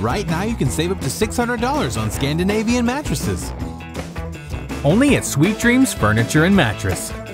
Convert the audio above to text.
Right now you can save up to $600 on Scandinavian mattresses. Only at Sweet Dreams Furniture and Mattress.